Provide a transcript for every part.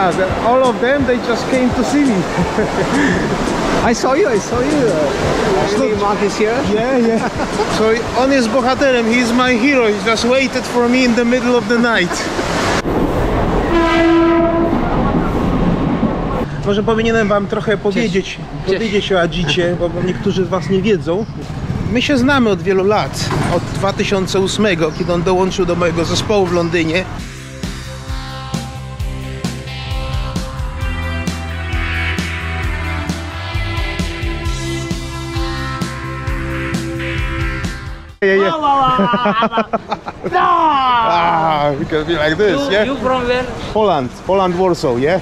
Yeah, all of them, they just came to see me. I saw you. Mark is here. Yeah. So on jest bohaterem, he's my hero. He just waited for me in the middle of the night. Może powinienem wam trochę powiedzieć o Ajicie, bo niektórzy z was nie wiedzą. My się znamy od wielu lat, od 2008, kiedy on dołączył do mojego zespołu w Londynie. We can be like this, yeah? You from where? Poland, Warsaw, yeah?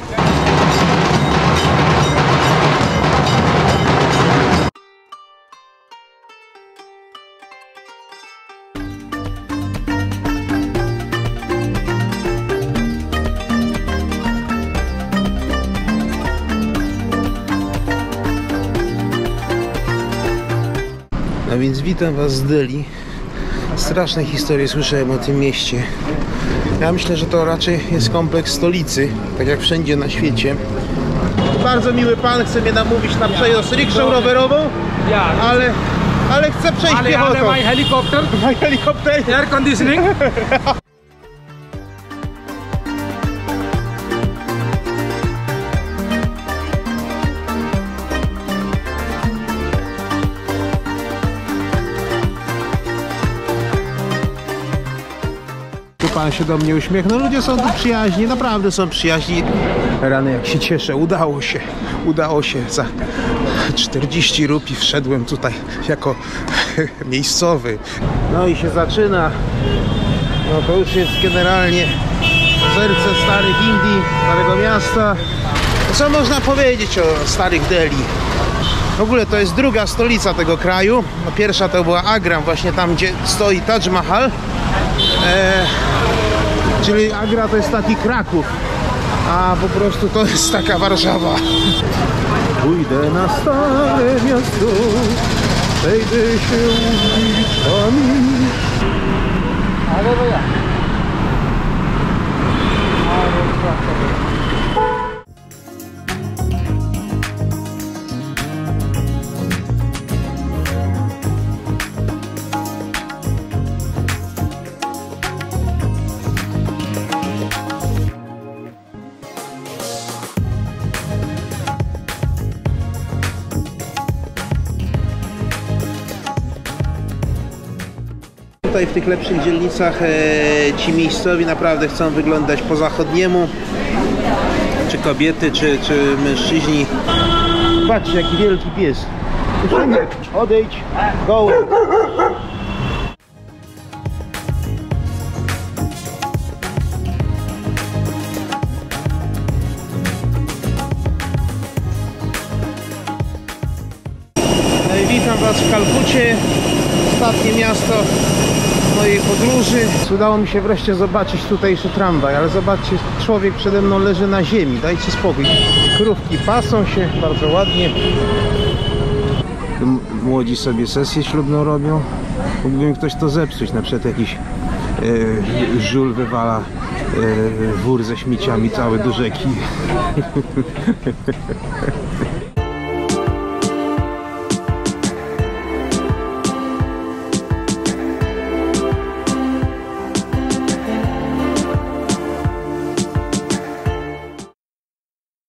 No więc witam was z Delhi. Straszne historie słyszałem o tym mieście. Ja myślę, że to raczej jest kompleks stolicy, tak jak wszędzie na świecie. Bardzo miły pan chce mnie namówić na przejazd rikszą rowerową, ale chcę przejść piechotą. My helicopter. My helicopter. Air conditioning. Pan się do mnie uśmiechnął. Ludzie są tu przyjaźni, naprawdę są przyjaźni. Rany, jak się cieszę, udało się. Za 40 rupii wszedłem tutaj jako miejscowy. No i się zaczyna. No to już jest generalnie serce starych Indii, starego miasta. Co można powiedzieć o starych Delhi? W ogóle to jest druga stolica tego kraju. No pierwsza to była Agram, właśnie tam, gdzie stoi Taj Mahal. Czyli Agra to jest taki Kraków, a po prostu to jest taka Warszawa. Pójdę na stare miasto, przejdę się ulicami. Tutaj w tych lepszych dzielnicach ci miejscowi naprawdę chcą wyglądać po zachodniemu. Czy kobiety, czy mężczyźni. Patrzcie, jaki wielki pies. Odejdź, go. No i witam was w Kalkucie. Ostatnie miasto mojej podróży. Udało mi się wreszcie zobaczyć tutejszy tramwaj, ale zobaczcie, człowiek przede mną leży na ziemi, dajcie spokój. Krówki pasą się bardzo ładnie. Młodzi sobie sesję ślubną robią. Mógłby ktoś to zepsuć, na przykład jakiś żul wywala wór ze śmieciami cały do rzeki.